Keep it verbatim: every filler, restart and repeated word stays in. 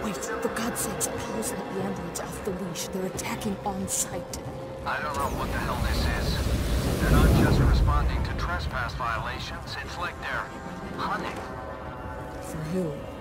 Wait, for God's sakes, Paul's let the androids off the leash. They're attacking on sight. I don't know what the hell this is. They're not just responding to trespass violations, it's like they're hunting. For who?